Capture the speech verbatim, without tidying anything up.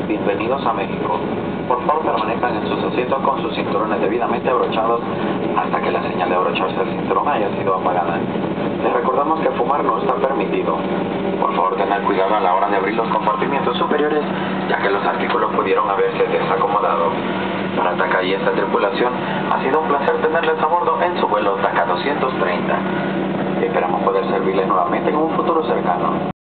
bienvenidos a México. Por favor, permanezcan en sus asientos con sus cinturones debidamente abrochados hasta que la señal de abrocharse el cinturón haya sido apagada. Les recordamos que fumar no está permitido. Por favor, tengan cuidado a la hora de abrir los compartimientos superiores, ya que los artículos pudieron haberse desacomodado. Para Taka y esta tripulación, ha sido un placer tenerles a bordo en su vuelo Taka doscientos treinta. Esperamos poder servirles nuevamente en un futuro cercano.